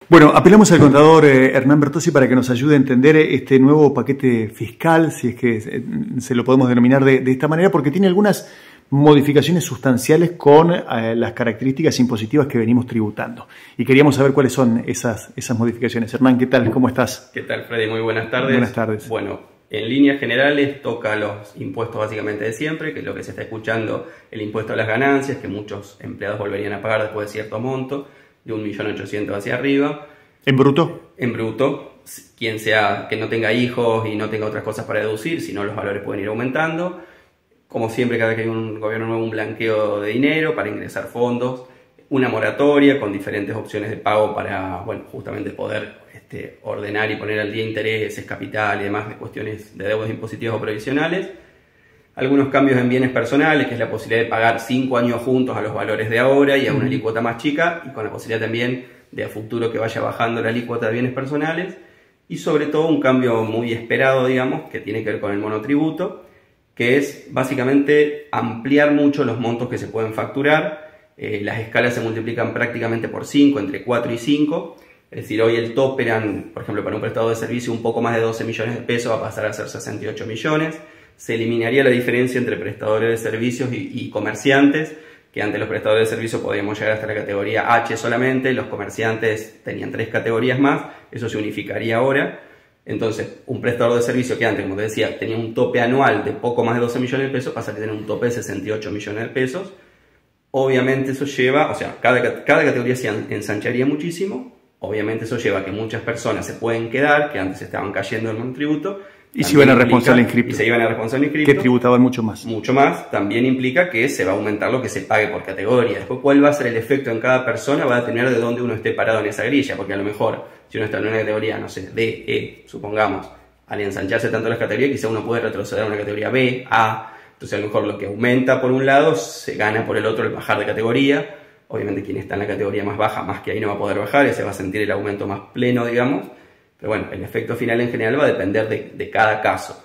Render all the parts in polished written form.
Bueno, apelamos al contador Hernán Bertozzi para que nos ayude a entender este nuevo paquete fiscal, si es que se lo podemos denominar de esta manera, porque tiene algunas modificaciones sustanciales con las características impositivas que venimos tributando. Y queríamos saber cuáles son esas modificaciones. Hernán, ¿qué tal? ¿Cómo estás? ¿Qué tal, Freddy? Muy buenas tardes. Buenas tardes. Bueno, en líneas generales toca los impuestos básicamente de siempre, que es lo que se está escuchando, el impuesto a las ganancias, que muchos empleados volverían a pagar después de cierto monto, de 1.800.000 hacia arriba. ¿En bruto? En bruto, quien sea que no tenga hijos y no tenga otras cosas para deducir, si no los valores pueden ir aumentando. Como siempre, cada vez que hay un gobierno nuevo, un blanqueo de dinero para ingresar fondos, una moratoria con diferentes opciones de pago para, bueno, justamente poder ordenar y poner al día intereses, capital y demás de cuestiones de deudas impositivas o previsionales. Algunos cambios en bienes personales, que es la posibilidad de pagar 5 años juntos a los valores de ahora y a una alícuota más chica, y con la posibilidad también de a futuro que vaya bajando la alícuota de bienes personales. Y sobre todo un cambio muy esperado, digamos, que tiene que ver con el monotributo, que es básicamente ampliar mucho los montos que se pueden facturar. Las escalas se multiplican prácticamente por 5, entre 4 y 5. Es decir, hoy el tope eran, por ejemplo, para un prestador de servicio un poco más de 12 millones de pesos, va a pasar a ser 68 millones. Se eliminaría la diferencia entre prestadores de servicios y comerciantes, que antes los prestadores de servicios podíamos llegar hasta la categoría H solamente, los comerciantes tenían 3 categorías más, eso se unificaría ahora. Entonces, un prestador de servicio que antes, como te decía, tenía un tope anual de poco más de 12 millones de pesos, pasa a tener un tope de 68 millones de pesos. Obviamente eso lleva, o sea, cada categoría se ensancharía muchísimo. Obviamente eso lleva a que muchas personas se pueden quedar, que antes estaban cayendo en el monotributo. Y se iban a responsable inscripto. Y se iban a responsable inscripto. Que tributaban mucho más. Mucho más. También implica que se va a aumentar lo que se pague por categoría. Después, cuál va a ser el efecto en cada persona va a depender de dónde uno esté parado en esa grilla. Porque a lo mejor, si uno está en una categoría, no sé, D, E, supongamos, al ensancharse tanto las categorías, quizá uno puede retroceder a una categoría B, A. Entonces, a lo mejor lo que aumenta por un lado, se gana por el otro el bajar de categoría. Obviamente, quien está en la categoría más baja, más que ahí no va a poder bajar, ese va a sentir el aumento más pleno, digamos. Pero bueno, el efecto final en general va a depender de cada caso.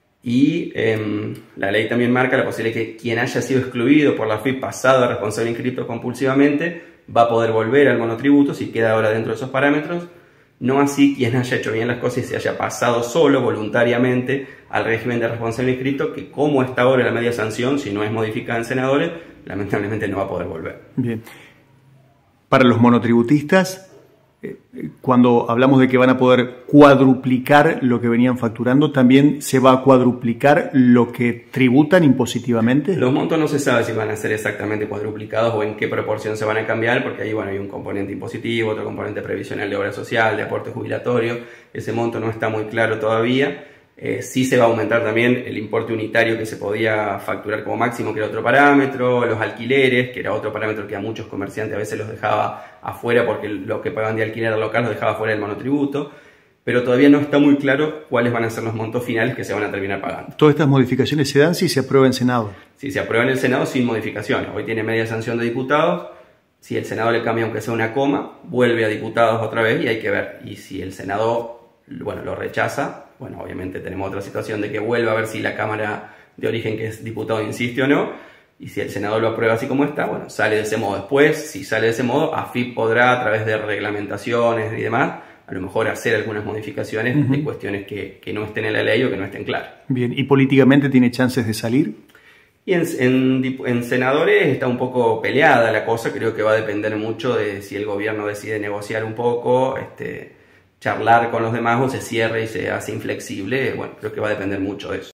Y la ley también marca la posibilidad de que quien haya sido excluido por la FIP pasado a responsable inscripto compulsivamente va a poder volver al monotributo si queda ahora dentro de esos parámetros. No así quien haya hecho bien las cosas y se haya pasado solo voluntariamente al régimen de responsable inscripto, que como está ahora la media sanción, si no es modificada en senadores, lamentablemente no va a poder volver. Bien. Para los monotributistas, cuando hablamos de que van a poder cuadruplicar lo que venían facturando, ¿también se va a cuadruplicar lo que tributan impositivamente? Los montos no se sabe si van a ser exactamente cuadruplicados o en qué proporción se van a cambiar, porque ahí bueno, hay un componente impositivo, otro componente previsional de obra social, de aporte jubilatorio. Ese monto no está muy claro todavía. Sí se va a aumentar también el importe unitario que se podía facturar como máximo, que era otro parámetro, los alquileres, que era otro parámetro que a muchos comerciantes a veces los dejaba afuera porque lo que pagaban de alquiler local los dejaba fuera del monotributo, pero todavía no está muy claro cuáles van a ser los montos finales que se van a terminar pagando. Todas estas modificaciones se dan si se aprueba en Senado. Si se aprueba en el Senado sin modificaciones. Hoy tiene media sanción de diputados. Si el Senado le cambia aunque sea una coma, vuelve a diputados otra vez y hay que ver. Y si el Senado lo rechaza, bueno, obviamente tenemos otra situación de que vuelva a ver si la Cámara de origen, que es diputado, insiste o no. Y si el Senado lo aprueba así como está, bueno, sale de ese modo. Después, si sale de ese modo, AFIP podrá, a través de reglamentaciones y demás, a lo mejor hacer algunas modificaciones de cuestiones que no estén en la ley o que no estén claras. Bien, ¿y políticamente tiene chances de salir? Y en senadores está un poco peleada la cosa. Creo que va a depender mucho de si el gobierno decide negociar un poco, charlar con los demás o se cierra y se hace inflexible. Bueno, creo que va a depender mucho de eso.